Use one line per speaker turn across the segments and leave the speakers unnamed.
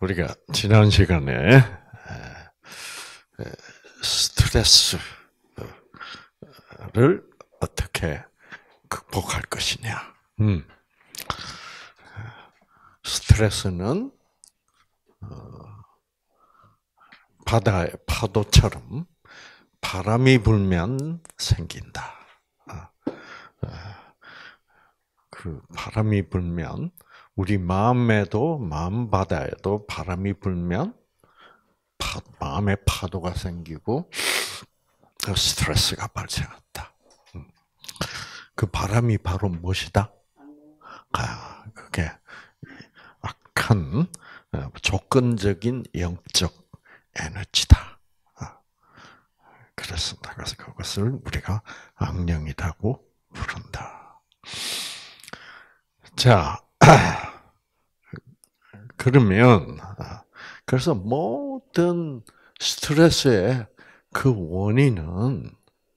우리가 지난 시간에 스트레스를 어떻게 극복할 것이냐. 스트레스는 바다의 파도처럼 바람이 불면 생긴다. 그 바람이 불면 우리 마음에도 마음 바다에도 바람이 불면 마음의 파도가 생기고 스트레스가 발생한다. 그 바람이 바로 무엇이다? 그게 악한 조건적인 영적 에너지다. 그렇습니다. 그래서 그것을 우리가 악령이라고 부른다. 자, 그러면 그래서 모든 스트레스의 그 원인은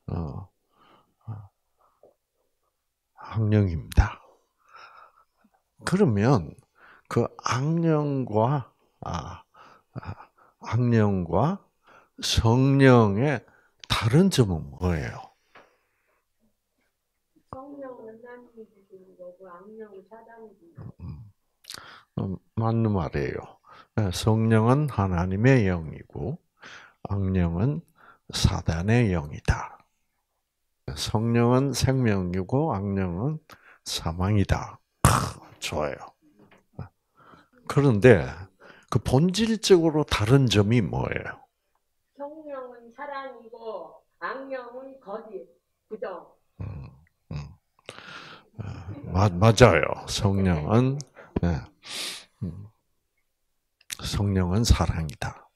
악령입니다. 그러면 그 악령과 성령의 다른 점은 뭐예요?
성령은 하나님이 주시는 거고 악령은 사단이 주는
거고. 맞는 말이에요. 성령은 하나님의 영이고 악령은 사단의 영이다. 성령은 생명이고 악령은 사망이다. 좋아요. 그런데 그 본질적으로 다른 점이 뭐예요?
성령은 사랑이고 악령은 거짓, 부정.
맞아요. 성령은 사랑이다.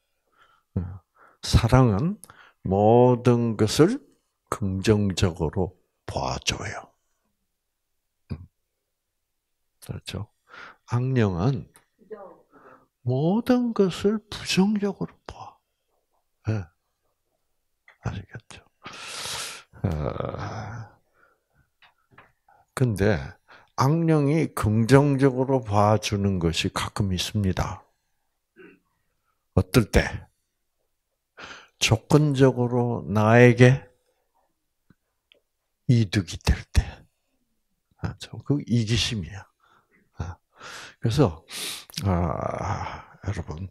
사랑은 모든 것을 긍정적으로 봐줘요. 그렇죠? 악령은 모든 것을 부정적으로 봐. 네. 아시겠죠? 근데 악령이 긍정적으로 봐주는 것이 가끔 있습니다. 어떨 때? 조건적으로 나에게 이득이 될 때. 그 이기심이야. 그래서, 여러분,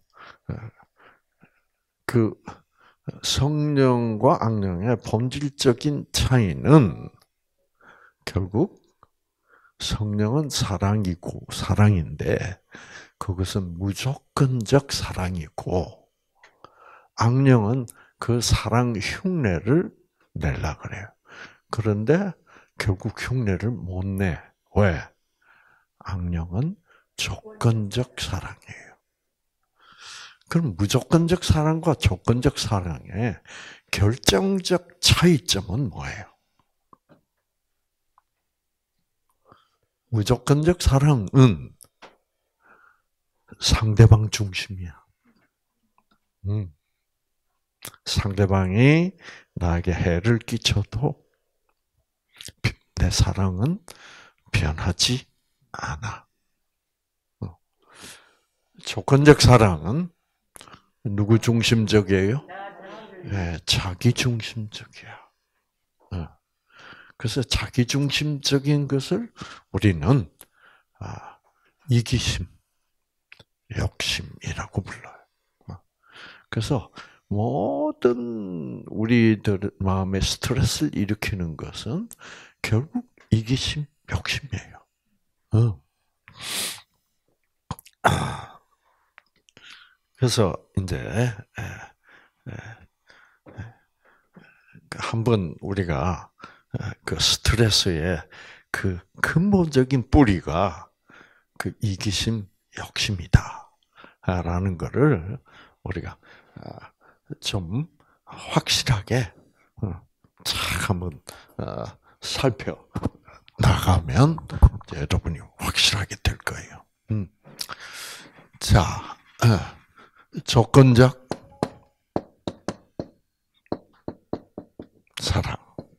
그 성령과 악령의 본질적인 차이는 결국 성령은 사랑인데 그것은 무조건적 사랑이고 악령은 그 사랑 흉내를 내려 그래요. 그런데 결국 흉내를 못 내. 왜? 악령은 조건적 사랑이에요. 그럼 무조건적 사랑과 조건적 사랑의 결정적 차이점은 뭐예요? 무조건적 사랑은 상대방 중심이야. 상대방이 나에게 해를 끼쳐도 내 사랑은 변하지 않아. 조건적 사랑은 누구 중심적이에요? 네, 자기 중심적이야. 그래서 자기 중심적인 것을 우리는 이기심, 욕심이라고 불러요. 그래서 모든 우리들 마음에 스트레스를 일으키는 것은 결국 이기심, 욕심이에요. 그래서 이제 한번 우리가 그 스트레스의 그 근본적인 뿌리가 그 이기심, 욕심이다라는 것을 우리가 좀 확실하게 쫙 한번 살펴 나가면 여러분이 확실하게 될 거예요. 자, 조건적 사랑은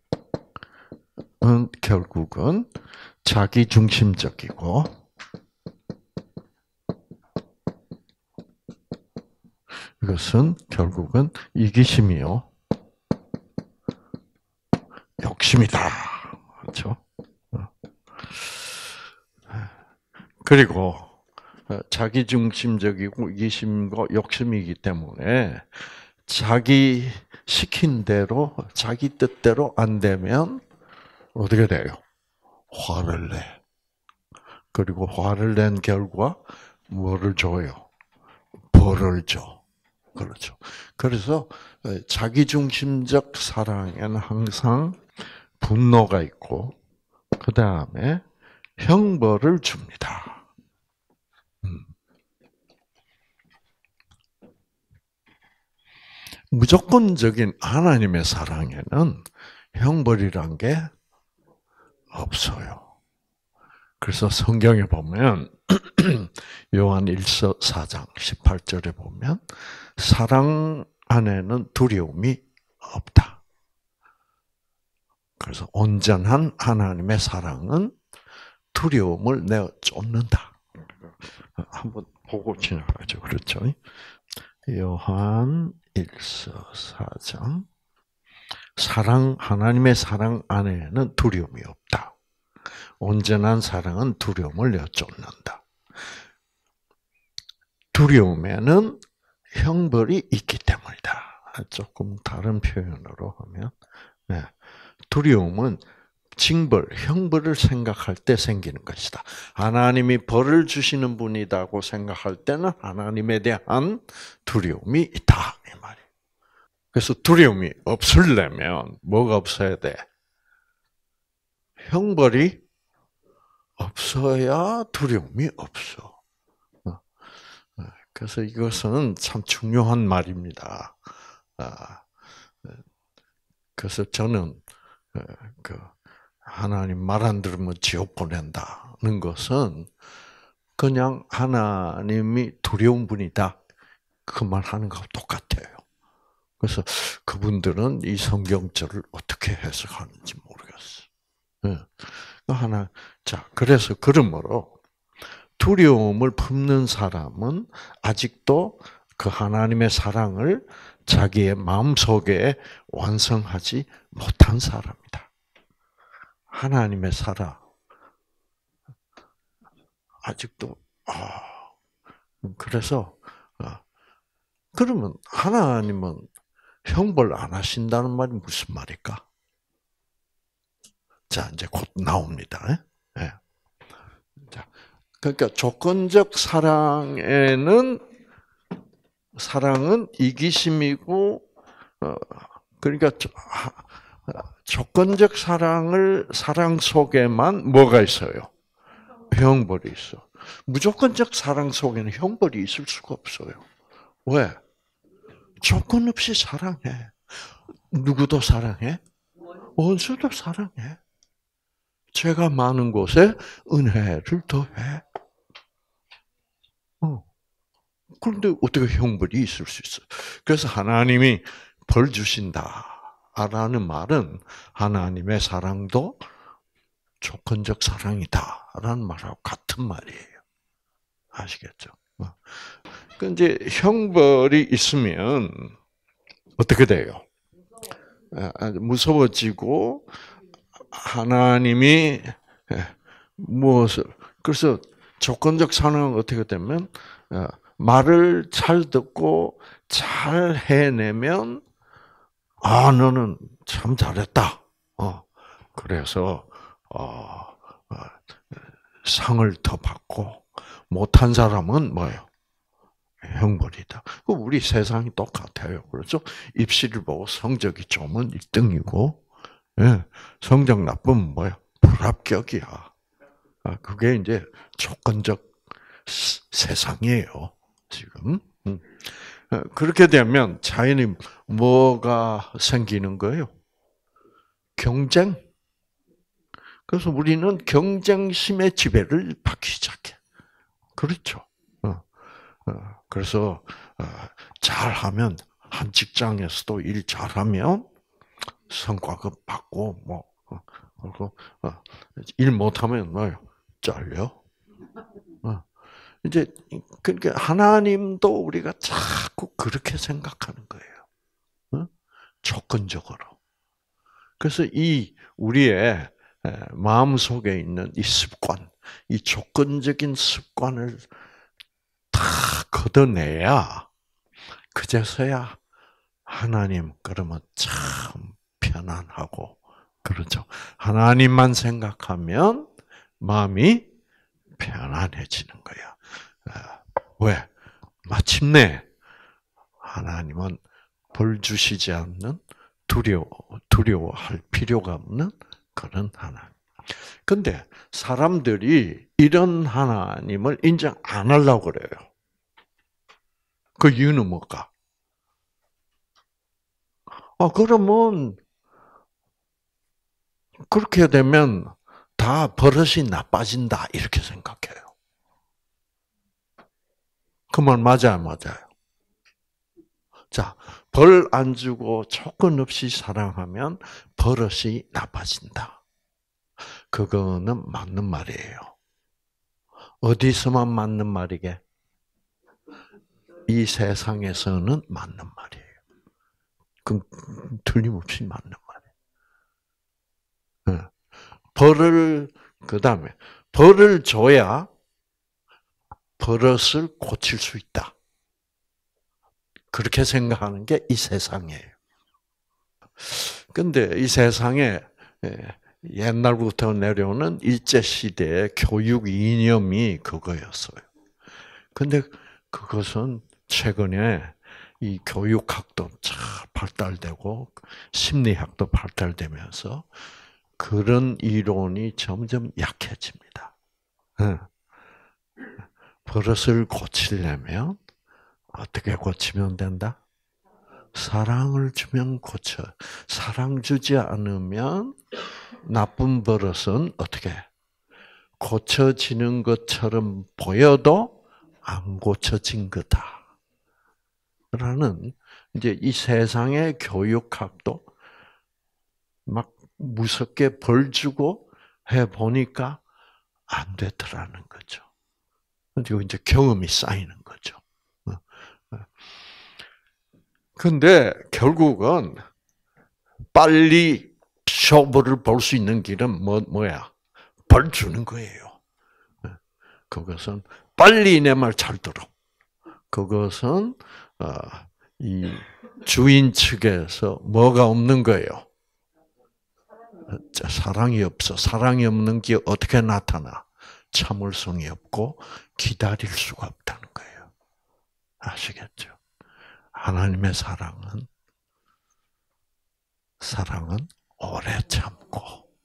결국은 자기 중심적이고 이것은 결국은 이기심이요, 욕심이다. 그렇죠? 그리고 자기중심적이고 이기심과 욕심이기 때문에 자기 시킨 대로, 자기 뜻대로 안 되면 어떻게 돼요? 화를 내. 그리고 화를 낸 결과 뭐를 줘요? 벌을 줘. 그렇죠. 그래서 자기중심적 사랑에는 항상 분노가 있고, 그 다음에 형벌을 줍니다. 무조건적인 하나님의 사랑에는 형벌이란 게 없어요. 그래서 성경에 보면 요한 1서 4장 18절에 보면 사랑 안에는 두려움이 없다. 그래서 온전한 하나님의 사랑은 두려움을 내어 쫓는다. 한번 보고 지나가죠. 그렇죠? 요한 1서 4장. 하나님의 사랑 안에는 두려움이 없다. 온전한 사랑은 두려움을 내어 쫓는다. 두려움에는 형벌이 있기 때문이다. 조금 다른 표현으로 하면, 두려움은 징벌, 형벌을 생각할 때 생기는 것이다. 하나님이 벌을 주시는 분이라고 생각할 때는 하나님에 대한 두려움이 있다, 이 말이에요. 그래서 두려움이 없으려면 뭐가 없어야 돼? 형벌이 없어야 두려움이 없어. 그래서 이것은 참 중요한 말입니다. 그래서 저는 하나님 말 안 들으면 지옥 보낸다는 것은 그냥 하나님이 두려운 분이다, 그 말 하는 거하고 똑같아요. 그래서 그분들은 이 성경절을 어떻게 해석하는지 모르겠어요. 자, 그래서 그러므로 두려움을 품는 사람은 아직도 그 하나님의 사랑을 자기의 마음속에 완성하지 못한 사람이다. 하나님의 사랑. 아직도, 그래서, 그러면 하나님은 형벌 안 하신다는 말이 무슨 말일까? 자, 이제 곧 나옵니다. 네. 자, 그러니까 조건적 사랑은 이기심이고, 그러니까 조건적 사랑 속에만 뭐가 있어요? 형벌이 있어. 무조건적 사랑 속에는 형벌이 있을 수가 없어요. 왜? 조건 없이 사랑해. 누구도 사랑해? 원수도 사랑해. 죄가 많은 곳에 은혜를 더해. 그런데 어떻게 형벌이 있을 수 있어? 그래서 하나님이 벌 주신다라는 말은 하나님의 사랑도 조건적 사랑이다라는 말하고 같은 말이에요. 아시겠죠? 이제 형벌이 있으면 어떻게 돼요? 무서워지고 하나님이 무엇을, 그래서 조건적 사랑은 어떻게 되면 말을 잘 듣고 잘 해내면 너는 참 잘했다. 그래서 상을 더 받고, 못한 사람은 뭐예요? 형벌이다. 우리 세상이 똑같아요. 그렇죠? 입시를 보고 성적이 좋으면 1등이고, 성적 나쁘면 뭐예요? 불합격이야. 그게 이제 조건적 세상이에요, 지금. 그렇게 되면 자연히 뭐가 생기는 거예요? 경쟁. 그래서 우리는 경쟁심의 지배를 받기 시작해. 그렇죠. 그래서 잘하면, 한 직장에서도 일 잘하면 성과급 받고, 그리고 일 못하면 뭐예요? 잘려. 이제 그러니까 하나님도 우리가 자꾸 그렇게 생각하는 거예요. 어? 조건적으로. 그래서 이 우리의 마음 속에 있는 이 습관, 이 조건적인 습관을 다 걷어내야 그제서야 하나님 그러면 참 편안하고 그렇죠. 하나님만 생각하면 마음이 편안해지는 거야. 왜? 마침내 하나님은 벌 주시지 않는 두려워할 필요가 없는 그런 하나님. 근데 사람들이 이런 하나님을 인정 안 하려고 그래요. 그 이유는 뭘까? 그러면 그렇게 되면 다 버릇이 나빠진다 이렇게 생각해요. 그 말 맞아요, 맞아요. 자, 벌 안 주고 조건 없이 사랑하면 버릇이 나빠진다. 그거는 맞는 말이에요. 어디서만 맞는 말이게? 이 세상에서는 맞는 말이에요. 그럼 틀림없이 맞는 말이에요. 그다음에 벌을 줘야 버릇을 고칠 수 있다. 그렇게 생각하는 게 이 세상이에요. 근데 이 세상에 옛날부터 내려오는 일제시대의 교육 이념이 그거였어요. 근데 그것은 최근에 이 교육학도 잘 발달되고 심리학도 발달되면서 그런 이론이 점점 약해집니다. 버릇을 고치려면 어떻게 고치면 된다? 사랑을 주면 고쳐. 사랑 주지 않으면 나쁜 버릇은 어떻게 고쳐지는 것처럼 보여도 안 고쳐진 거다. 라는 이제 이 세상의 교육학도 막 무섭게 벌 주고 해 보니까 안 되더라는 거죠. 그리고 이제 경험이 쌓이는 거죠. 근데 결국은 빨리 쇼부를 볼 수 있는 길은 뭐야? 벌 주는 거예요. 그것은 빨리 내 말 잘 들어. 그것은 이 주인 측에서 뭐가 없는 거예요? 사랑이 없어. 사랑이 없는 게 어떻게 나타나? 참을성이 없고 기다릴 수가 없다는 거예요. 아시겠죠? 하나님의 사랑은 오래 참고.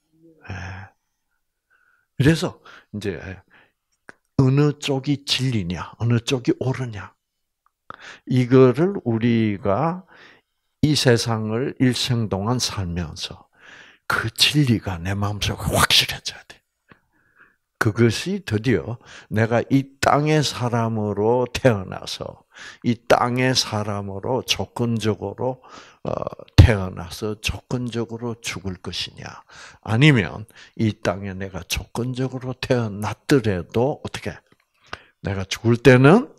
그래서 이제 어느 쪽이 진리냐, 어느 쪽이 옳으냐, 이거를 우리가 이 세상을 일생 동안 살면서 그 진리가 내 마음속에 확실해져야 돼. 그것이 드디어 내가 이 땅의 사람으로 태어나서 이 땅의 사람으로 조건적으로 태어나서 조건적으로 죽을 것이냐, 아니면 이 땅에 내가 조건적으로 태어났더라도 어떻게 내가 죽을 때는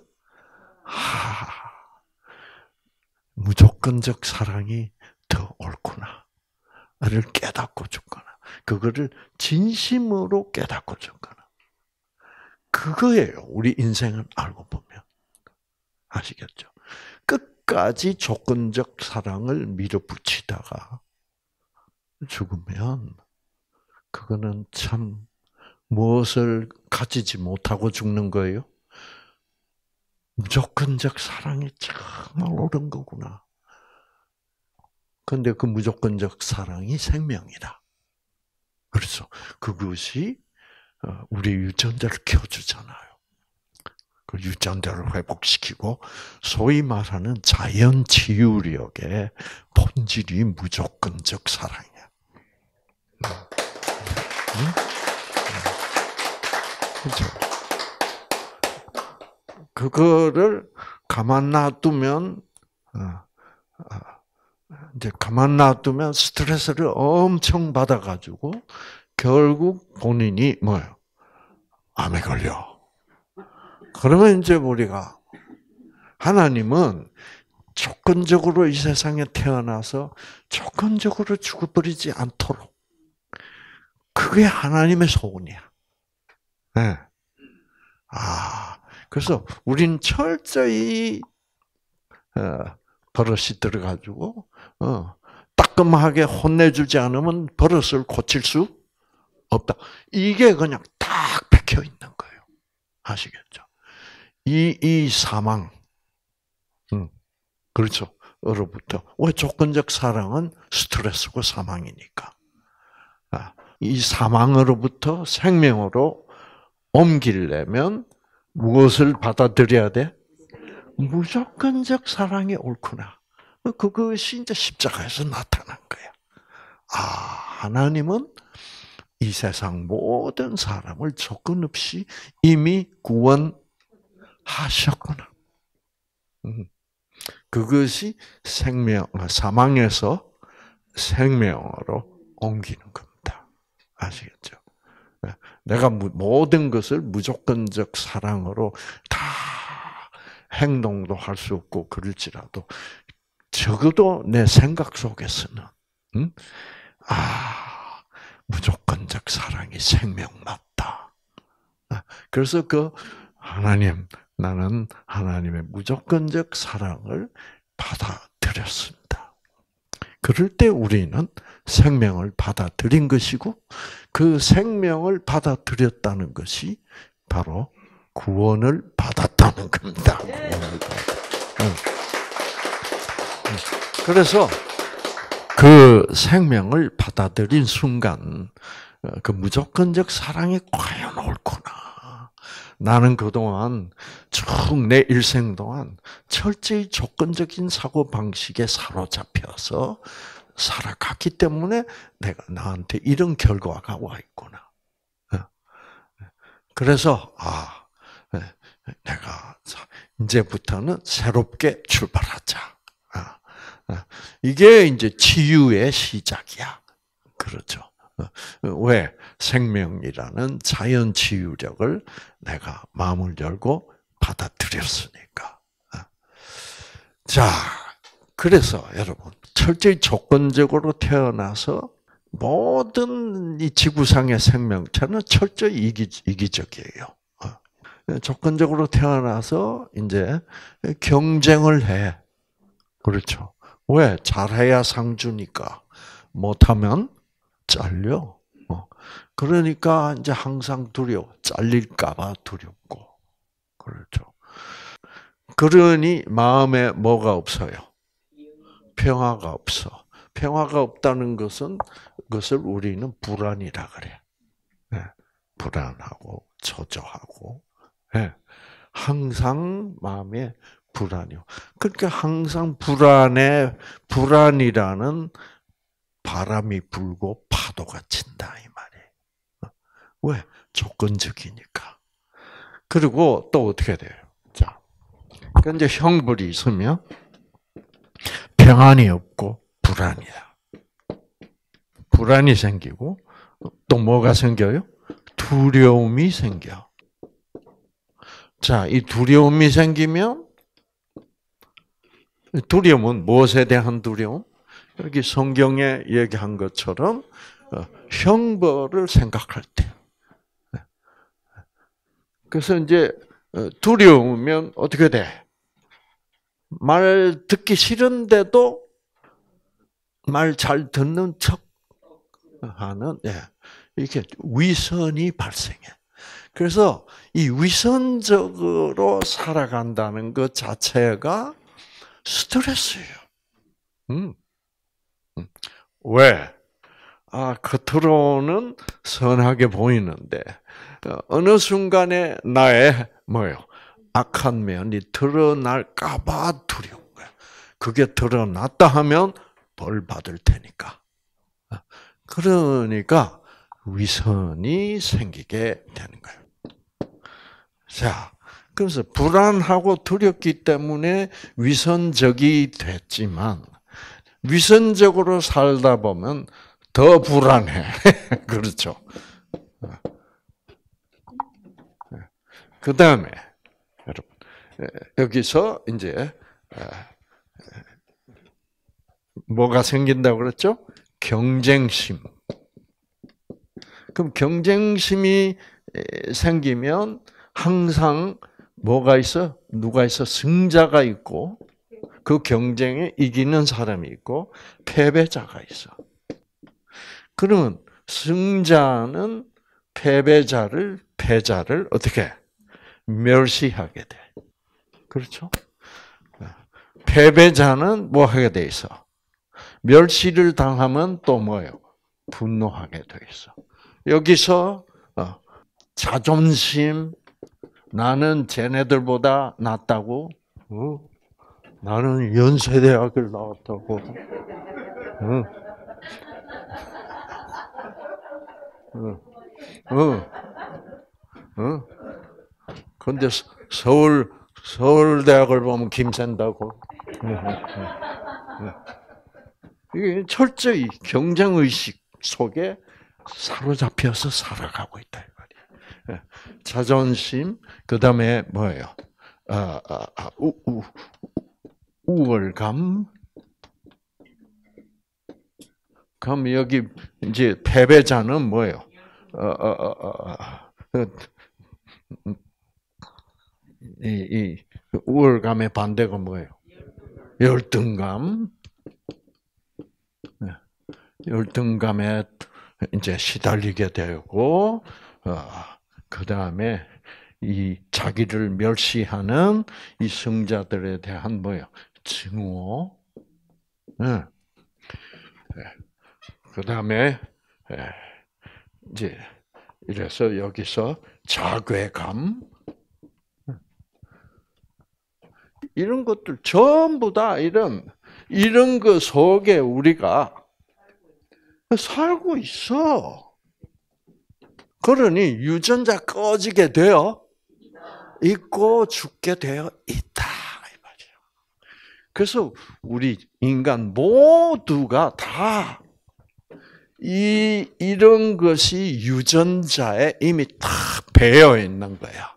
무조건적 사랑이 더 옳구나를 깨닫고 죽거나, 그거를 진심으로 깨닫고 죽거나, 그거예요. 우리 인생을 알고 보면. 아시겠죠? 끝까지 조건적 사랑을 밀어붙이다가 죽으면 그거는 참 무엇을 가지지 못하고 죽는 거예요? 무조건적 사랑이 정말 옳은 거구나. 그런데 그 무조건적 사랑이 생명이다. 그래서 그것이 우리 유전자를 켜주잖아요. 그 유전자를 회복시키고 소위 말하는 자연 치유력의 본질이 무조건적 사랑이야. 그렇죠. 그거를 가만 놔두면 이제 가만 놔두면 스트레스를 엄청 받아가지고 결국 본인이 뭐예요? 암에 걸려. 그러면 이제 우리가 하나님은 조건적으로 이 세상에 태어나서 조건적으로 죽어버리지 않도록 그게 하나님의 소원이야. 네. 그래서 우린 철저히 버릇이 들어가지고 따끔하게 혼내주지 않으면 버릇을 고칠 수 없다. 이게 그냥 딱 박혀 있는 거예요. 아시겠죠? 이 사망, 그렇죠. 으로부터. 왜 조건적 사랑은 스트레스고 사망이니까. 이 사망으로부터 생명으로 옮기려면 무엇을 받아들여야 돼? 무조건적 사랑이 옳구나. 그것이 이제 십자가에서 나타난 거야. 하나님은 이 세상 모든 사람을 조건 없이 이미 구원하셨구나. 그것이 사망에서 생명으로 옮기는 겁니다. 아시겠죠? 내가 모든 것을 무조건적 사랑으로 다 행동도 할 수 없고 그럴지라도 적어도 내 생각 속에서는 무조건적 사랑이 생명 맞다. 그래서 나는 하나님의 무조건적 사랑을 받아들였습니다. 그럴 때 우리는 생명을 받아들인 것이고 그 생명을 받아들였다는 것이 바로 구원을 받았다는 겁니다. 그래서 그 생명을 받아들인 순간 그 무조건적 사랑이 과연 옳구나. 나는 그동안 쭉 내 일생 동안 철저히 조건적인 사고방식에 사로잡혀서 살아갔기 때문에 나한테 이런 결과가 와 있구나. 그래서 내가 이제부터는 새롭게 출발하자. 이게 이제 치유의 시작이야. 그렇죠. 왜? 생명이라는 자연 치유력을 내가 마음을 열고 받아들였으니까. 자, 그래서 여러분 철저히 조건적으로 태어나서 모든 이 지구상의 생명체는 철저히 이기적이에요. 조건적으로 태어나서 이제 경쟁을 해. 그렇죠. 왜? 잘해야 상 주니까. 못하면 잘려. 그러니까 이제 항상 두려워. 잘릴까봐 두렵고. 그렇죠. 그러니 마음에 뭐가 없어요? 평화가 없어. 평화가 없다는 것은 그것을 우리는 불안이라 그래. 불안하고 초조하고. 항상 마음에 불안이요. 그러니까 항상 불안이라는 바람이 불고 파도가 친다 이 말이에요. 왜? 조건적이니까. 그리고 또 어떻게 돼요? 자, 그러니까 이제 형벌이 있으면 평안이 없고 불안이야. 불안이 생기고 또 뭐가 생겨요? 두려움이 생겨. 자, 이 두려움이 생기면 두려움은 무엇에 대한 두려움? 여기 성경에 얘기한 것처럼 형벌을 생각할 때. 그래서 이제 두려우면 어떻게 돼? 말 듣기 싫은데도 말 잘 듣는 척하는 이렇게 위선이 발생해. 그래서 이 위선적으로 살아간다는 것 자체가 스트레스예요. 왜? 겉으로는 선하게 보이는데 어느 순간에 나의 악한 면이 드러날까봐 두려운 거야. 그게 드러났다 하면 벌 받을 테니까. 그러니까 위선이 생기게 되는 거예요. 자, 그래서 불안하고 두렵기 때문에 위선적이 됐지만 위선적으로 살다 보면 더 불안해. 그렇죠. 그 다음에 여기서 이제 뭐가 생긴다고 그랬죠? 경쟁심. 그럼 경쟁심이 생기면 항상 뭐가 있어? 누가 있어? 승자가 있고 그 경쟁에 이기는 사람이 있고 패배자가 있어. 그러면 승자는 패자를 어떻게 멸시하게 돼. 그렇죠? 패배자는 뭐 하게 돼 있어? 멸시를 당하면 또 뭐예요? 분노하게 돼 있어. 여기서 자존심, 나는 쟤네들보다 낫다고, 나는 연세대학을 나왔다고, 근데 서울대학을 보면 김샌다고. 이게 철저히 경쟁의식 속에 사로잡혀서 살아가고 있다. 자존심, 그 다음에 뭐예요? 우월감. 그럼 여기 이제 패배자는 뭐예요? 이 우월감의 반대가 뭐예요? 열등감. 열등감에 이제 시달리게 되고, 그 다음에 이 자기를 멸시하는 이 승자들에 대한 뭐예요? 증오. 그 다음에 이제 이래서 여기서 자괴감. 이런 것들 전부 다 이런 것 속에 우리가 살고 있어. 그러니 유전자 꺼지게 되어 있고 죽게 되어 있다 이 말이에요. 그래서 우리 인간 모두가 다 이런 것이 유전자에 이미 다 배어 있는 거야.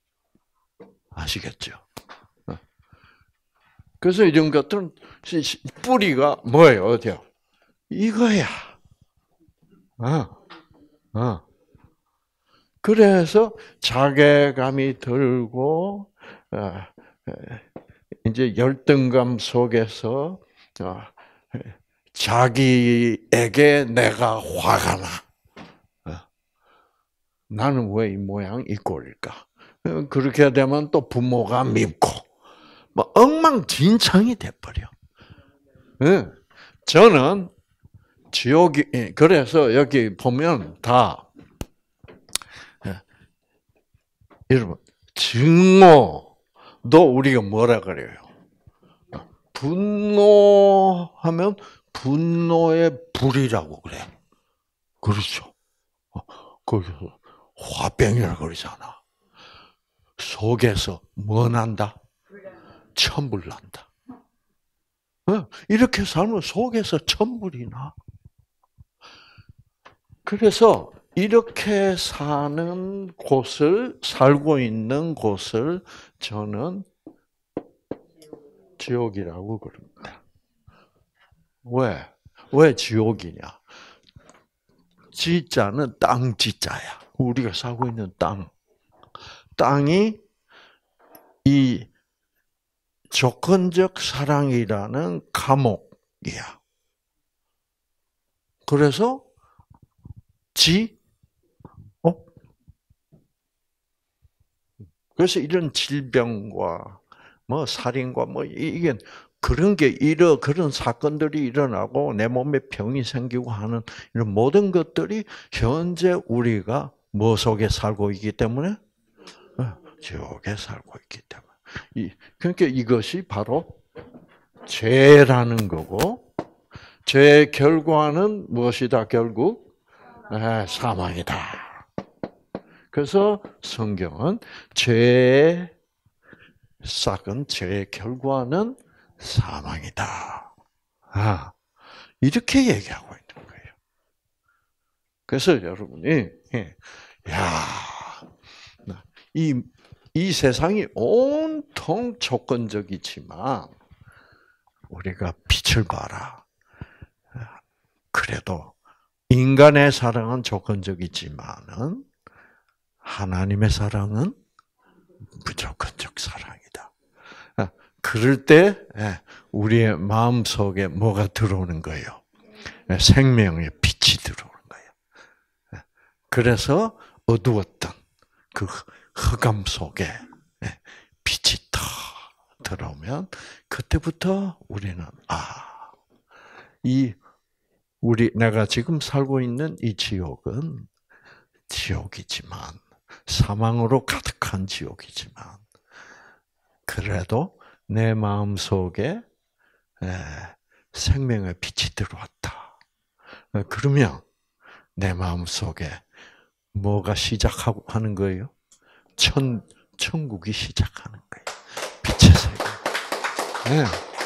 아시겠죠? 그래서 이런 것들은 뿌리가 뭐예요? 어디요? 이거야. 그래서 자괴감이 들고 이제 열등감 속에서 자기에게 내가 화가 나. 나는 왜 이 모양 이 꼴일까? 그렇게 되면 또 부모가 밉고 뭐 엉망진창이 돼버려. 저는 지옥이 그래서 여기 보면 다 여러분 증오도 우리가 뭐라 그래요? 분노하면 분노의 불이라고 그래. 그렇죠. 거기서 화병이라 그러잖아. 속에서 뭐 난다? 천불 난다. 이렇게 살면 속에서 천불이 나. 그래서 이렇게 사는 곳을, 살고 있는 곳을 저는 지옥이라고 그럽니다. 왜 지옥이냐? 지자는 땅 지자야. 우리가 살고 있는 땅. 땅이 이 조건적 사랑이라는 감옥이야. 그래서 그래서 이런 질병과 뭐 살인과 뭐 이게 그런 그런 사건들이 일어나고 내 몸에 병이 생기고 하는 이런 모든 것들이 현재 우리가 뭐 속에 살고 있기 때문에 지옥에 살고 있기 때문에 그러니까 이것이 바로 죄라는 거고 죄의 결과는 무엇이다 결국 사망이다. 그래서 성경은 죄의 싹은 죄의 결과는 사망이다. 이렇게 얘기하고 있는 거예요. 그래서 여러분이 이 이 세상이 온통 조건적이지만 우리가 빛을 봐라. 그래도 인간의 사랑은 조건적이지만은 하나님의 사랑은 무조건적 사랑이다. 그럴 때 우리의 마음 속에 뭐가 들어오는 거예요? 생명의 빛이 들어오는 거예요. 그래서 어두웠던 그 흑암 속에 빛이 탁 들어오면 그때부터 우리는 내가 지금 살고 있는 이 지옥은 지옥이지만 사망으로 가득한 지옥이지만 그래도 내 마음 속에 생명의 빛이 들어왔다. 그러면 내 마음 속에 뭐가 시작하는 거예요? 천국이 시작하는 거예요. 빛의 세계. 네.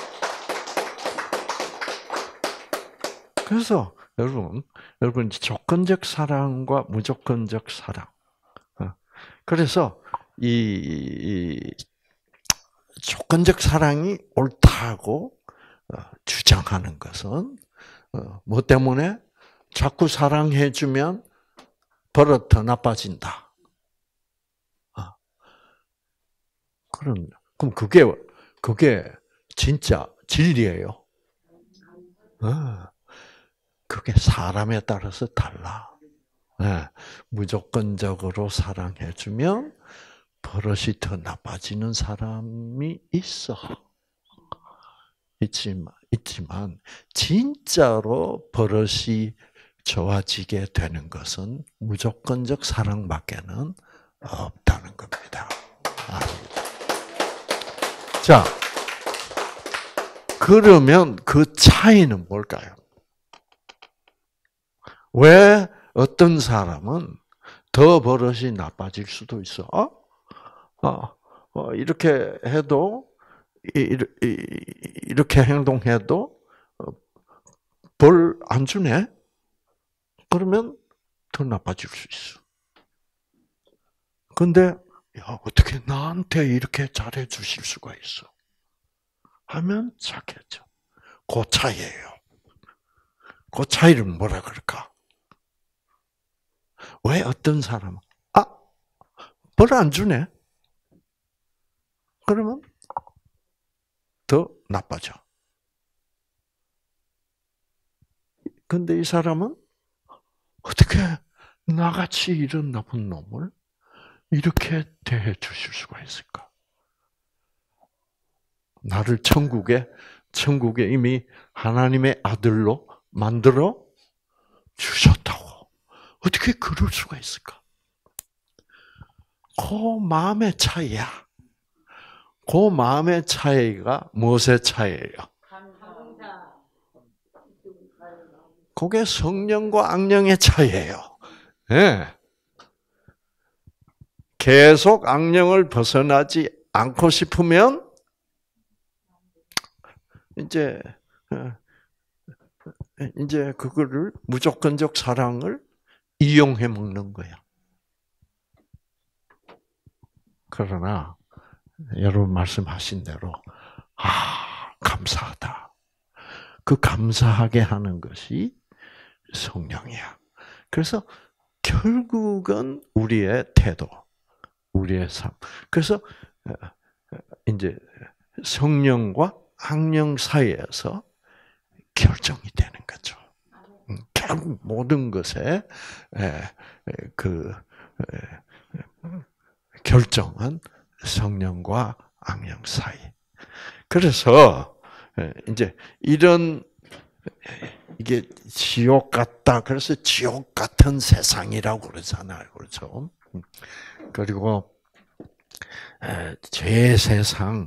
그래서 여러분 조건적 사랑과 무조건적 사랑. 그래서 이 조건적 사랑이 옳다고 주장하는 것은 뭐 때문에 자꾸 사랑해주면 버릇 더 나빠진다. 그럼 그게 진짜 진리예요. 그게 사람에 따라서 달라. 무조건적으로 사랑해주면 버릇이 더 나빠지는 사람이 있지만 진짜로 버릇이 좋아지게 되는 것은 무조건적 사랑밖에는 없다는 겁니다. 자, 그러면 그 차이는 뭘까요? 왜 어떤 사람은 더 버릇이 나빠질 수도 있어? 이렇게 해도 이렇게 행동해도 벌 안 주네? 그러면 더 나빠질 수 있어. 근데 어떻게 나한테 이렇게 잘해 주실 수가 있어? 하면 착해져. 그 차이예요. 그 차이를 뭐라 그럴까? 왜 어떤 사람은 벌 안 주네? 그러면 더 나빠져. 근데 이 사람은 어떻게 나같이 이런 나쁜 놈을 이렇게 대해 주실 수가 있을까? 나를 천국에 이미 하나님의 아들로 만들어 주셨다고. 어떻게 그럴 수가 있을까? 그 마음의 차이야. 그 마음의 차이가 무엇의 차이예요? 그게 성령과 악령의 차이예요. 네. 계속 악령을 벗어나지 않고 싶으면 이제 그거를 무조건적 사랑을 이용해 먹는 거야. 그러나 여러분 말씀하신 대로 감사하다. 그 감사하게 하는 것이 성령이야. 그래서 결국은 우리의 태도, 우리의 삶. 그래서 이제 성령과 악령 사이에서 결정이 되는 거죠. 결국 모든 것에 결정은 성령과 악령 사이. 그래서 이제 이게 지옥 같다. 그래서 지옥 같은 세상이라고 그러잖아요. 그렇죠? 그리고 죄의 세상.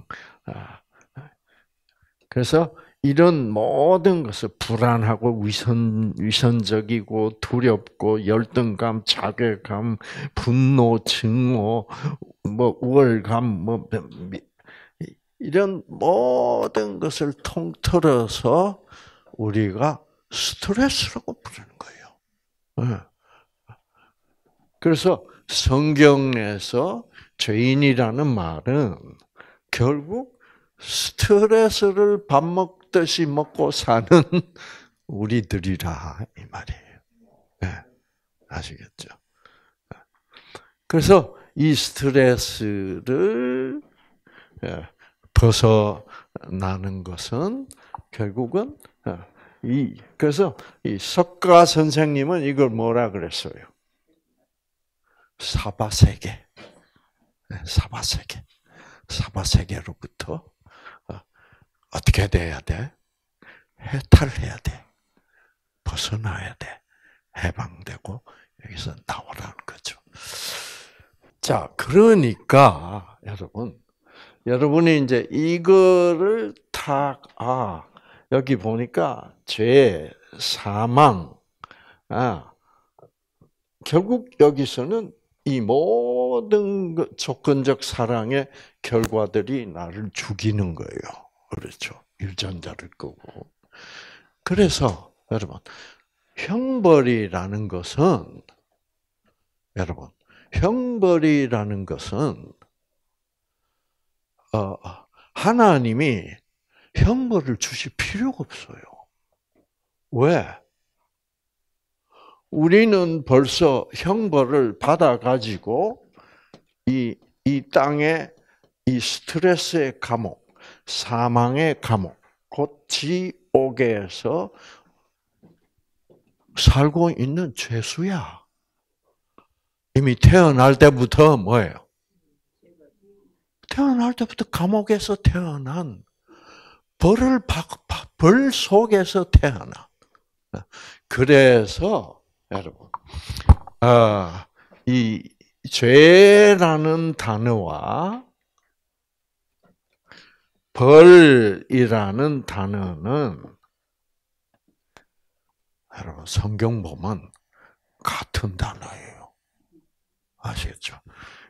그래서 이런 모든 것을 불안하고 위선적이고 두렵고 열등감, 자괴감, 분노, 증오, 우월감, 이런 모든 것을 통틀어서 우리가 스트레스라고 부르는 거예요. 그래서 성경에서 죄인이라는 말은 결국 스트레스를 밥 먹듯이 먹고 사는 우리들이라 이 말이에요. 네, 아시겠죠? 그래서 이 스트레스를 벗어나는 것은 결국은 그래서 이 석가 선생님은 이걸 뭐라 그랬어요? 사바세계, 사바세계, 사바세계로부터 어떻게 돼야 돼? 해탈해야 돼, 벗어나야 돼, 해방되고 여기서 나오라는 거죠. 자, 그러니까 여러분이 이제 이거를 여기 보니까 죄, 사망, 결국 여기서는 이 모든 조건적 사랑의 결과들이 나를 죽이는 거예요. 그렇죠. 유전자를 끄고. 그래서 여러분, 형벌이라는 것은 하나님이 형벌을 주실 필요가 없어요. 왜? 우리는 벌써 형벌을 받아가지고 이 땅에 이 스트레스의 감옥, 사망의 감옥, 곧 지옥에서 살고 있는 죄수야. 이미 태어날 때부터 뭐예요? 태어날 때부터 감옥에서 태어난 벌 속에서 태어나. 그래서 여러분, 이 죄라는 단어와 벌이라는 단어는 여러분 성경 보면 같은 단어예요. 아시겠죠?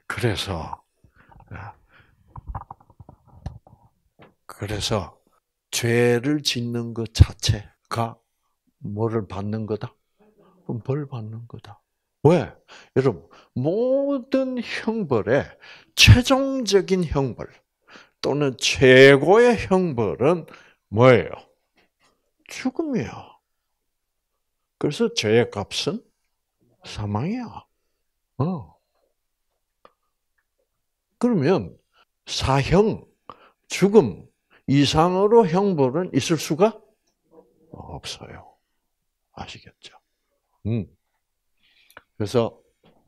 그래서 죄를 짓는 것 자체가 뭐를 받는 거다? 벌 받는 거다. 왜? 여러분, 모든 형벌의 최종적인 형벌 또는 최고의 형벌은 뭐예요? 죽음이야. 그래서 죄의 값은 사망이야. 그러면 사형, 죽음 이상으로 형벌은 있을 수가 없어요. 아시겠죠? 그래서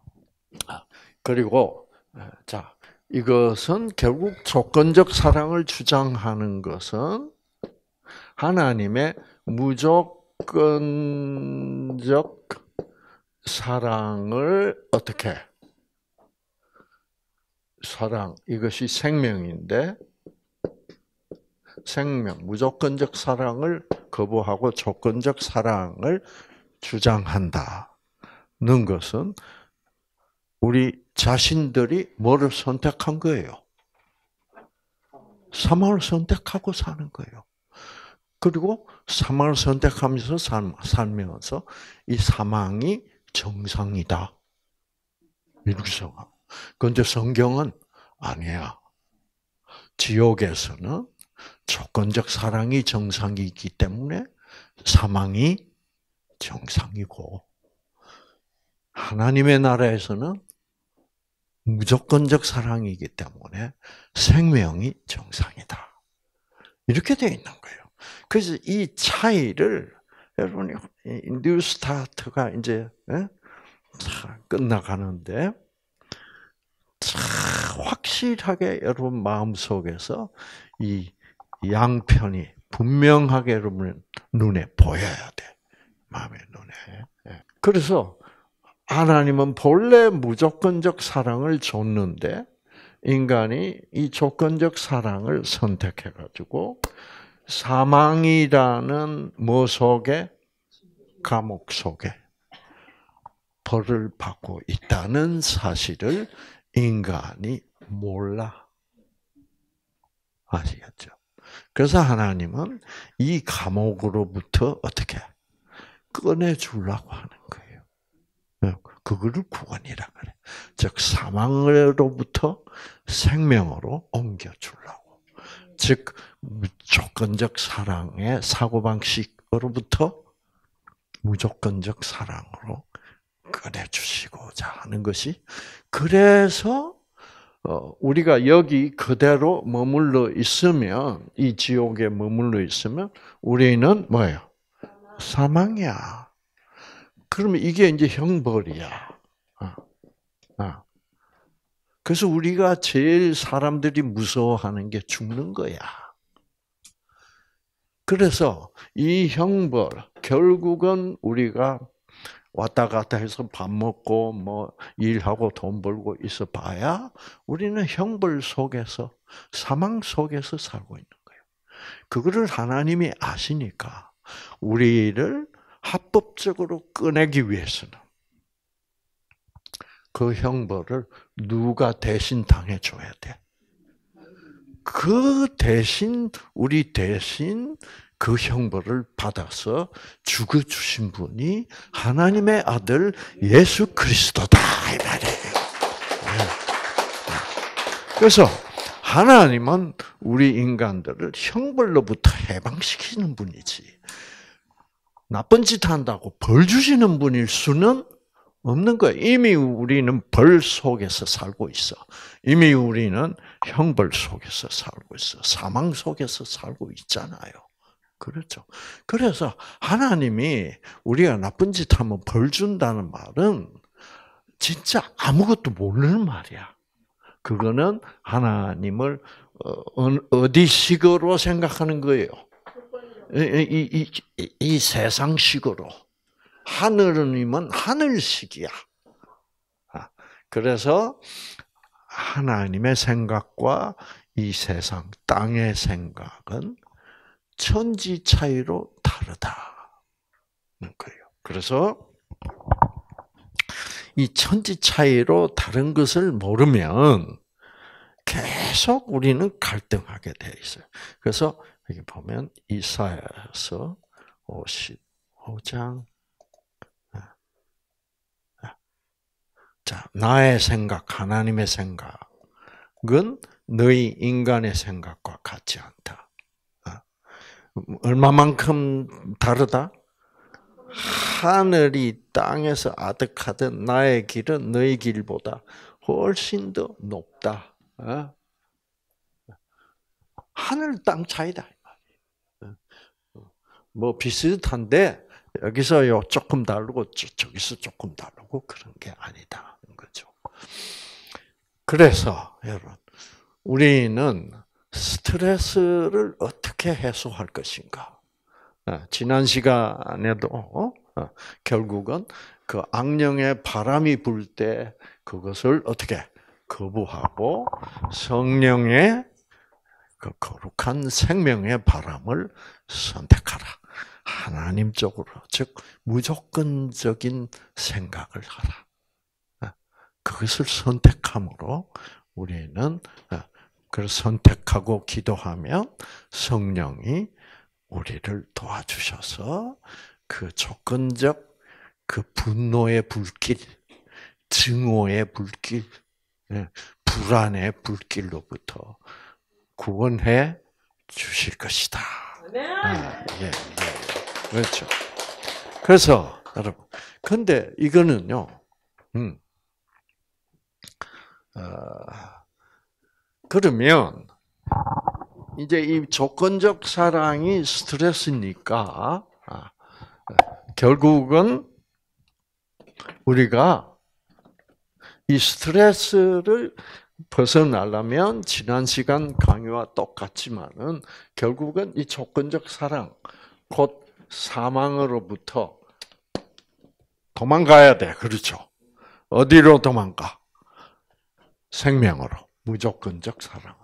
그리고 자, 이것은 결국 조건적 사랑을 주장하는 것은 하나님의 무조건적 사랑을 어떻게 사랑 이것이 생명인데 무조건적 사랑을 거부하고 조건적 사랑을 주장한다는 것은 우리 자신들이 뭐를 선택한 거예요? 사망을 선택하고 사는 거예요. 그리고 사망을 선택하면서 살면서 이 사망이 정상이다. 이렇게 생각하고. 그런데 성경은 아니야. 지옥에서는 조건적 사랑이 정상이기 때문에 사망이 정상이고 하나님의 나라에서는 무조건적 사랑이기 때문에 생명이 정상이다. 이렇게 되어 있는 거예요. 그래서 이 차이를 여러분이 뉴 스타트가 이제 끝나가는데 확실하게 여러분 마음속에서 이 양편이 분명하게 여러분 눈에 보여야 돼. 마음의 눈에. 그래서 하나님은 본래 무조건적 사랑을 줬는데 인간이 이 조건적 사랑을 선택해가지고 사망이라는 뭐 속에? 감옥 속에 벌을 받고 있다는 사실을 인간이 몰라. 아시겠죠? 그래서 하나님은 이 감옥으로부터 어떻게 꺼내주려고 하는 거예요. 그거를 구원이라 그래. 즉 사망으로부터 생명으로 옮겨 주려고. 즉 무조건적 사랑의 사고방식으로부터 무조건적 사랑으로 꺼내주시고자 하는 것이, 그래서 우리가 여기 그대로 머물러 있으면, 이 지옥에 머물러 있으면 우리는 뭐예요? 사망이야. 그러면 이게 이제 형벌이야. 그래서 우리가 제일 사람들이 무서워하는 게 죽는 거야. 그래서 이 형벌, 결국은 우리가 왔다 갔다 해서 밥 먹고 뭐 일하고 돈 벌고 있어 봐야 우리는 형벌 속에서, 사망 속에서 살고 있는 거예요. 그거를 하나님이 아시니까 우리를 합법적으로 꺼내기 위해서는 그 형벌을 누가 대신 당해줘야 돼? 그 대신, 우리 대신 그 형벌을 받아서 죽어주신 분이 하나님의 아들 예수 그리스도다, 이 말이에요. 그래서 하나님은 우리 인간들을 형벌로부터 해방시키는 분이지, 나쁜 짓 한다고 벌 주시는 분일 수는 없는 거예요. 이미 우리는 벌 속에서 살고 있어. 이미 우리는 형벌 속에서 살고 있어. 사망 속에서 살고 있잖아요. 그렇죠. 그래서 하나님이 우리가 나쁜 짓 하면 벌 준다는 말은 진짜 아무것도 모르는 말이야. 그거는 하나님을 어디 식으로 생각하는 거예요? 이 세상식으로. 하늘이면 하늘식이야. 그래서 하나님의 생각과 이 세상, 땅의 생각은 천지 차이로 다르다는 거예요. 그래서 이 천지 차이로 다른 것을 모르면 계속 우리는 갈등하게 돼 있어요. 그래서 여기 보면 이사야서 55장. 자, 나의 생각, 하나님의 생각은 너희 인간의 생각과 같지 않다. 얼마만큼 다르다? 하늘이 땅에서 아득하듯 나의 길은 너희 길보다 훨씬 더 높다. 하늘 땅 차이다. 뭐 비슷한데 여기서 조금 다르고 저기서 조금 다르고 그런 게 아니다. 거죠. 그래서 여러분, 우리는 스트레스를 어떻게 해소할 것인가? 지난 시간에도 결국은 그 악령의 바람이 불 때 그것을 어떻게 거부하고 성령의 그 거룩한 생명의 바람을 선택하라. 하나님 쪽으로, 즉 무조건적인 생각을 하라. 그것을 선택함으로 우리는 그걸 선택하고 기도하면 성령이 우리를 도와주셔서 그 조건적 그 분노의 불길, 증오의 불길, 불안의 불길로부터 구원해 주실 것이다. 예. 그렇죠. 그래서 여러분, 근데 이거는요, 그러면 이제 이 조건적 사랑이 스트레스니까 결국은 우리가 이 스트레스를 벗어나려면 지난 시간 강의와 똑같지만은 결국은 이 조건적 사랑, 곧 사망으로부터 도망가야 돼. 그렇죠? 어디로 도망가? 생명으로, 무조건적 사랑으로.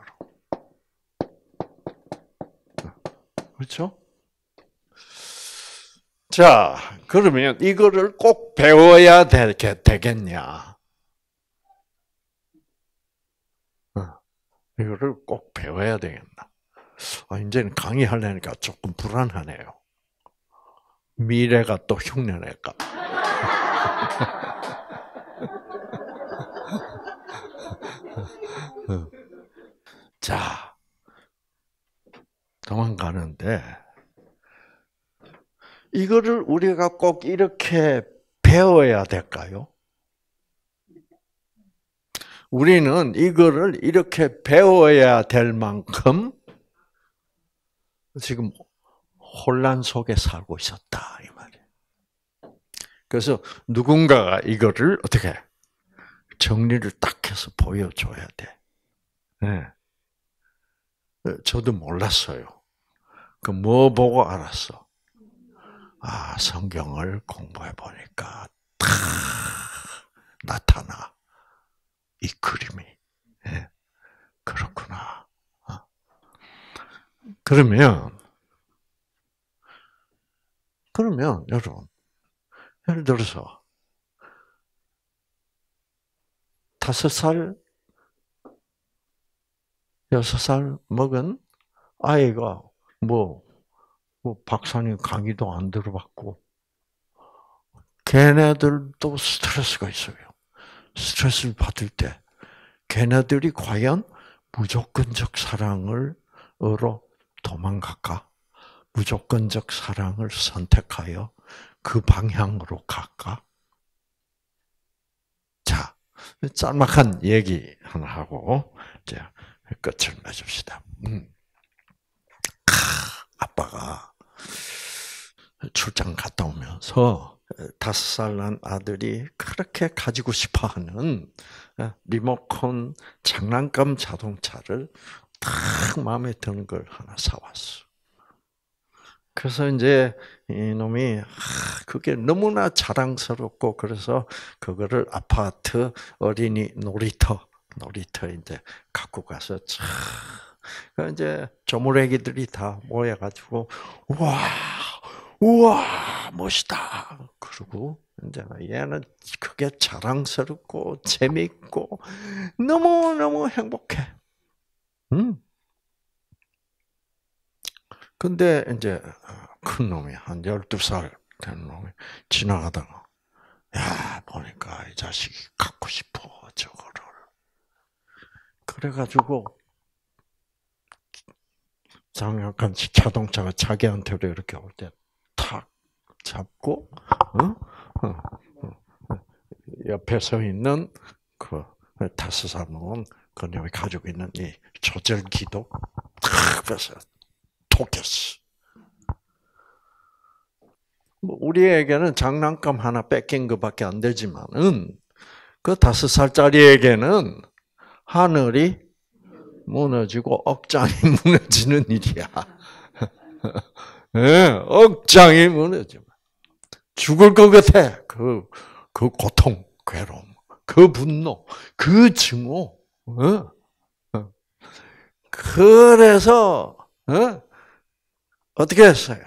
그렇죠? 자, 그러면 이거를 꼭 배워야 되겠냐? 이거를 꼭 배워야 되겠나? 이제는 강의하려니까 조금 불안하네요. 미래가 또 흉내낼까? 자, 도망가는데 이거를 우리가 꼭 이렇게 배워야 될까요? 우리는 이거를 이렇게 배워야 될 만큼 지금 혼란 속에 살고 있었다 이 말이에요. 그래서 누군가가 이거를 어떻게 정리를 딱 해서 보여줘야 돼. 네. 저도 몰랐어요. 그 뭐 보고 알았어? 아, 성경을 공부해 보니까 다 나타나 이 그림이. 네. 그렇구나. 그러면 여러분 예를 들어서 5살, 6살 먹은 아이가 뭐 박사님 강의도 안 들어봤고 걔네들도 스트레스가 있어요. 스트레스를 받을 때 걔네들이 과연 무조건적 사랑으로 도망갈까? 무조건적 사랑을 선택하여 그 방향으로 갈까? 자, 짤막한 얘기 하나 하고 이제 끝을 맺읍시다. 아빠가 출장 갔다 오면서 5살 난 아들이 그렇게 가지고 싶어하는 리모컨 장난감 자동차를 딱 마음에 드는 걸 하나 사왔어. 그래서 이제 이놈이 그게 너무나 자랑스럽고 그래서 그거를 아파트 어린이 놀이터 이제 갖고 가서 이제 조물애기들이 다 모여가지고 우와 멋있다 그러고 이제 얘는 그게 자랑스럽고 재밌고 너무 행복해. 근데 이제 큰 놈이 한 12살 된 놈이 지나가다가 야 보니까 이 자식이 갖고 싶어 저거를. 그래가지고 장난감 자동차가 자기한테로 이렇게 올 때 탁 잡고 옆에 서 있는 그 5살 먹은 그 놈이 가지고 있는 이 조절기도 탁 뺏어 토꼈어. 우리에게는 장난감 하나 뺏긴 것밖에 안 되지만은 그 5살짜리에게는 하늘이 무너지고 억장이 무너지는 일이야. 네, 억장이 무너져. 죽을 것 같아. 그 고통, 괴로움, 그 분노, 그 증오. 그래서 어떻게 했어요?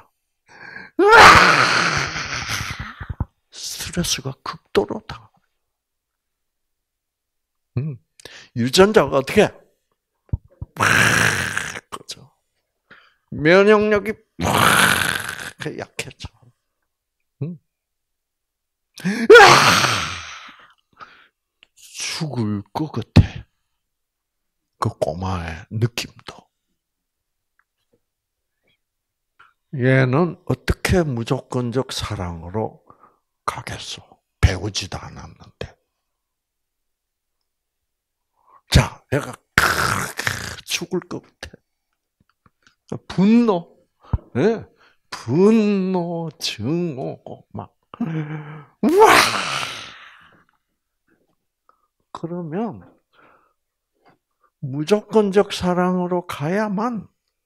스트레스가 극도로 당. 유전자가 어떻게? 그죠. 면역력이 약해져. 죽을 것 같아. 그 꼬마의 느낌도. 얘는 어떻게 무조건적 사랑으로 가겠어? 배우지도 않았는데. 자, 얘가 죽을 것 같아. 분노, 네? 분노, 증오, 막, 와! 그러면 무조건적 사랑으로 가야만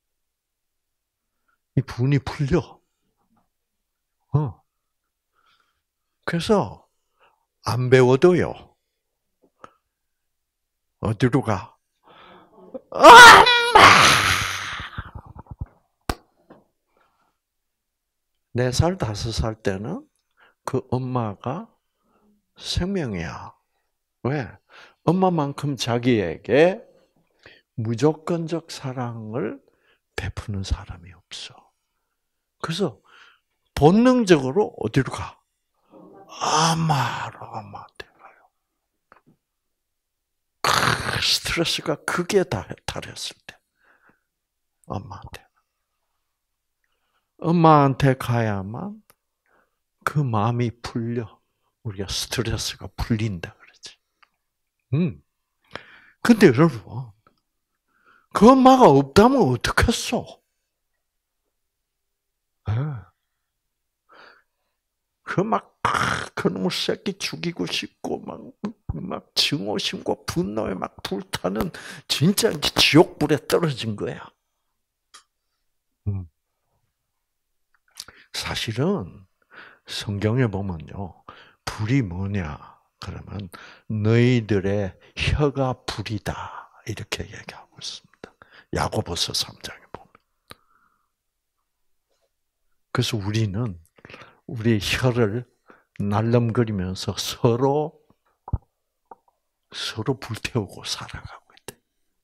이 분이 풀려. 그래서 안 배워도요. 어디로 가? 엄마! 4살, 5살 때는 그 엄마가 생명이야. 왜? 엄마만큼 자기에게 무조건적 사랑을 베푸는 사람이 없어. 그래서 본능적으로 어디로 가? 엄마한테 가요. 스트레스가 극에 달했을 때 엄마한테 가야만 그 마음이 풀려. 우리가 스트레스가 풀린다 그러지. 근데 여러분, 그 엄마가 없다면 어떡했어? 그놈의 새끼 죽이고 싶고, 막 증오 심고 분노에 막 불타는 진짜 지옥불에 떨어진 거야. 사실은 성경에 보면요, 불이 뭐냐? 그러면 너희들의 혀가 불이다 이렇게 얘기하고 있습니다. 야고보서 3장에 보면. 그래서 우리는 우리 혀를 날름거리면서 서로 불태우고 살아가고 있대.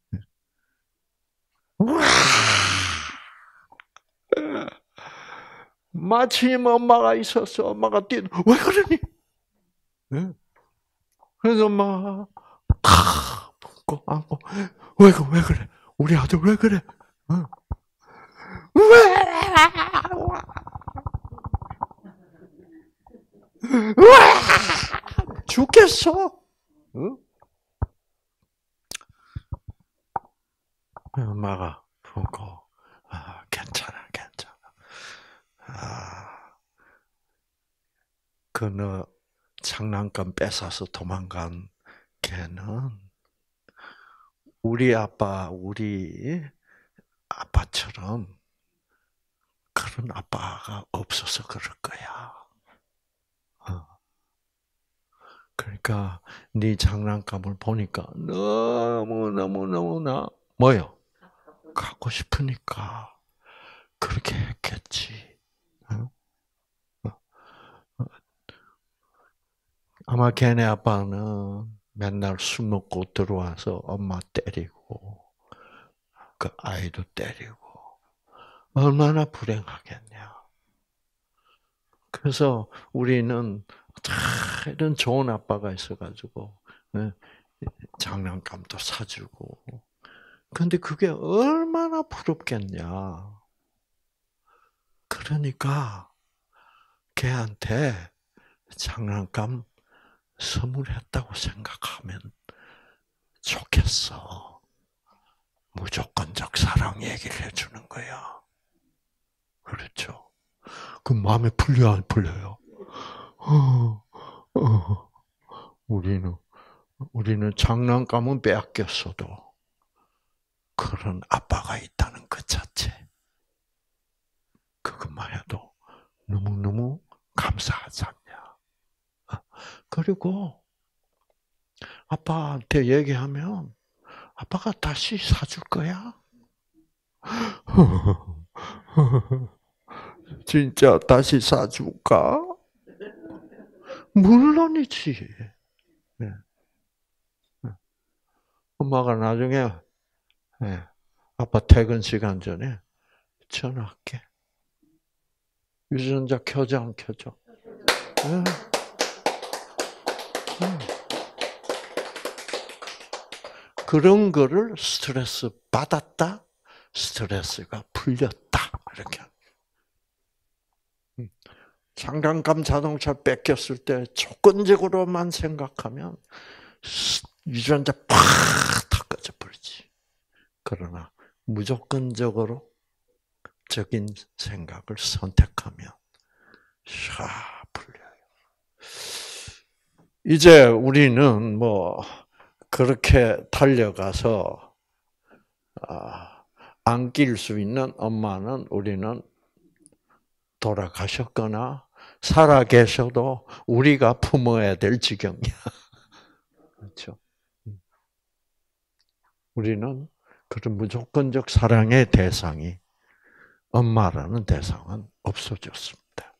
마침 엄마가 있었어. 엄마가 왜 그러니? 그래서 엄마가 안고 왜 그래? 우리 아들 왜 그래? 죽겠어. 엄마가 보고 괜찮아. 너 장난감 뺏어서 도망간 걔는 우리 아빠처럼 그런 아빠가 없어서 그럴 거야. 그러니까 네 장난감을 보니까 너무나 뭐요? 갖고 싶으니까 그렇게 했겠지. 아마 걔네 아빠는 맨날 술 먹고 들어와서 엄마 때리고 그 아이도 때리고 얼마나 불행하겠냐. 그래서 우리는 이런 좋은 아빠가 있어가지고 장난감도 사주고. 근데 그게 얼마나 부럽겠냐. 그러니까 걔한테 장난감 선물했다고 생각하면 좋겠어. 무조건적 사랑 얘기를 해주는 거야. 그렇죠. 그 마음에 풀려 안 풀려요? 우리는 장난감은 빼앗겼어도 그런 아빠가 있다는 것 자체, 그것만 해도 너무너무 감사하지 않냐. 그리고 아빠한테 얘기하면 아빠가 다시 사줄 거야. 진짜 다시 사줄까? 물론이지. 네. 엄마가 나중에 아빠 퇴근 시간 전에 전화할게. 유전자 켜져 안 켜져? 네. 그런 거를 스트레스 받았다, 스트레스가 풀렸다 이렇게. 장난감 자동차 뺏겼을 때 조건적으로만 생각하면 유전자 팍 다 꺼져버리지. 그러나 무조건적으로 적인 생각을 선택하면 샤 풀려요. 이제 우리는 그렇게 달려가서 안길 수 있는 엄마는 우리는 돌아가셨거나 살아 계셔도 우리가 품어야 될 지경이야. 그렇죠? 우리는 그런 무조건적 사랑의 대상이 엄마라는 대상은 없어졌습니다.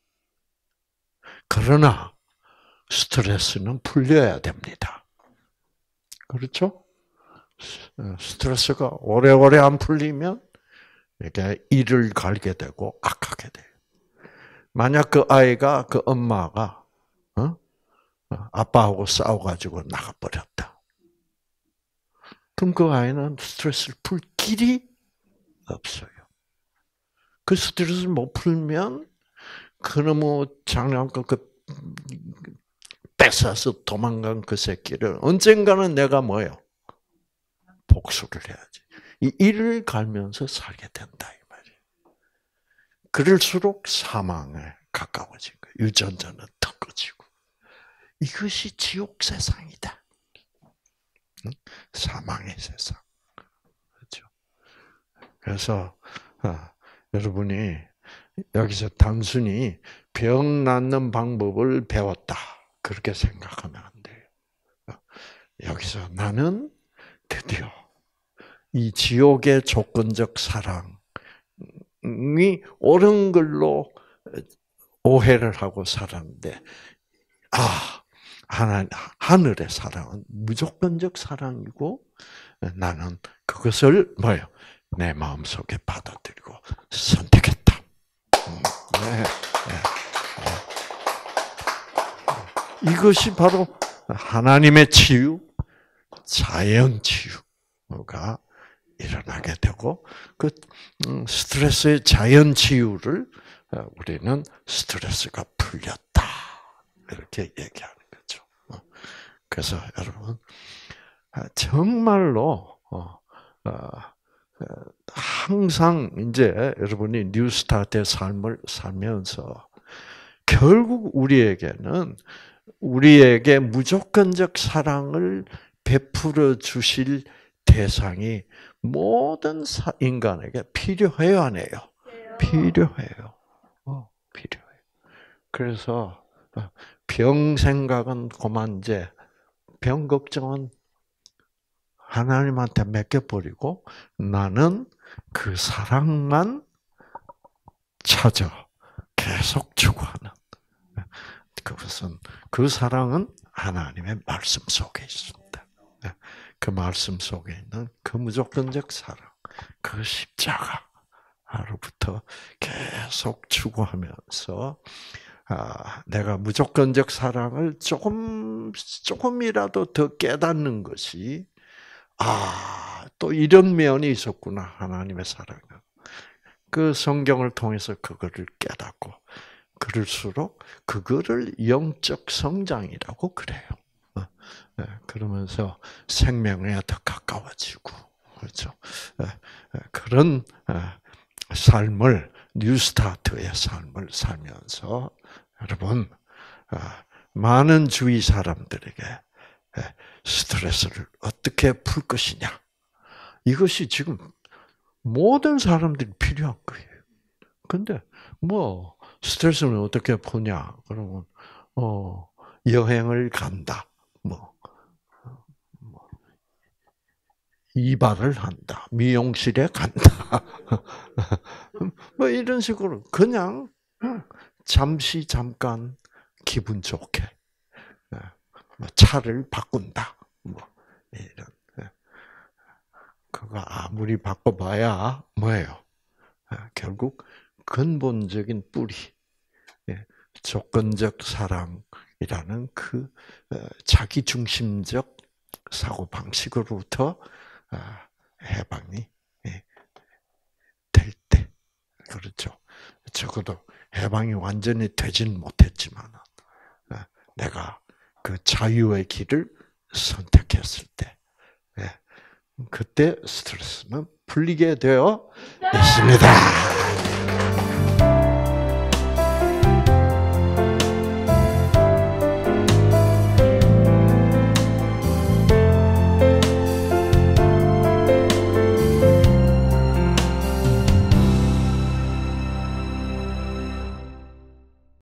그러나 스트레스는 풀려야 됩니다. 그렇죠? 스트레스가 오래오래 안 풀리면 이렇게 이를 갈게 되고 악하게 돼요. 만약 그 아이가 그 엄마가 아빠하고 싸워가지고 나가버렸다. 그럼 그 아이는 스트레스를 풀 길이 없어요. 그 스트레스를 못 풀면 그놈의 장난감 그 뺏어서 도망간 그 새끼를 언젠가는 내가 뭐요? 복수를 해야지. 이 일을 갈면서 살게 된다 이 말이에요. 그럴수록 사망에 가까워진 거예요. 유전자는 더 커지고. 이것이 지옥 세상이다. 사망의 세상. 그렇죠. 그래서 여러분이 여기서 단순히 병 낫는 방법을 배웠다. 그렇게 생각하면 안 돼요. 여기서 나는 드디어 이 지옥의 조건적 사랑이 옳은 걸로 오해를 하고 살았는데, 하늘의 사랑은 무조건적 사랑이고, 나는 그것을 뭐예요? 내 마음속에 받아들이고 선택했다. 네. 이것이 바로 하나님의 치유, 자연 치유가 일어나게 되고, 그 스트레스의 자연 치유를 우리는 스트레스가 풀렸다 이렇게 얘기하는 거죠. 그래서 여러분 정말로 항상 이제 여러분이 뉴스타트의 삶을 살면서 결국 우리에게 무조건적 사랑을 베풀어 주실 대상이 모든 인간에게 필요해요, 안 해요? 필요해요. 필요해요. 그래서 병 생각은 그만 이제 병 걱정은 하나님한테 맡겨버리고 나는 그 사랑만 찾아 계속 추구하는. 그것은 그 사랑은 하나님의 말씀 속에 있습니다. 그 말씀 속에 있는 그 무조건적 사랑, 그 십자가로부터 계속 추구하면서 내가 무조건적 사랑을 조금이라도 더 깨닫는 것이 또 이런 면이 있었구나 하나님의 사랑은. 그 성경을 통해서 그거를 깨닫고 그럴수록 그거를 영적 성장이라고 그래요. 그러면서 생명에 더 가까워지고 그렇죠. 그런 삶을 뉴스타트의 삶을 살면서 여러분 많은 주위 사람들에게 스트레스를 어떻게 풀 것이냐 이것이 지금 모든 사람들이 필요한 거예요. 근데 스트레스는 어떻게 푸냐? 그러면 여행을 간다. 이발을 한다. 미용실에 간다. 이런 식으로 그냥 잠깐 기분 좋게 차를 바꾼다. 이런. 그거 아무리 바꿔봐야 뭐예요? 결국 근본적인 뿌리, 조건적 사랑이라는 그 자기 중심적 사고 방식으로부터 해방이 될 때, 그렇죠. 적어도 해방이 완전히 되지는 못했지만, 내가 그 자유의 길을 선택했을 때, 그때 스트레스는 풀리게 되어 있습니다.